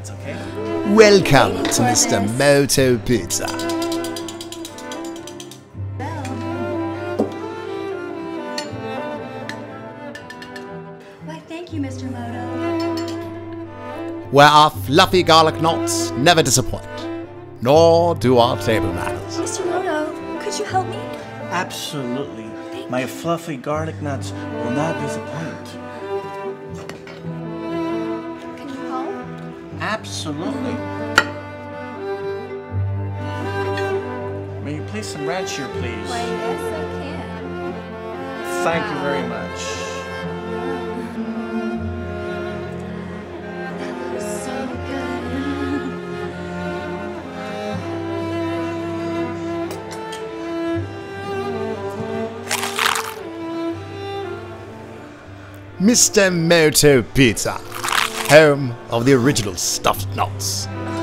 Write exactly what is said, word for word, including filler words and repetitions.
nuts, okay? Welcome to Mister Moto Pizza. Why, thank you, Mister Moto. Where our fluffy garlic knots never disappoint, nor do our table manners. Mister Moto, could you help me? Absolutely. My fluffy garlic nuts will not disappoint. Can you help? Absolutely. May you place some ranch here, please? Why, yes, I can. Thank you very much. That looks so good. Mister Moto Pizza, home of the original stuffed nuts.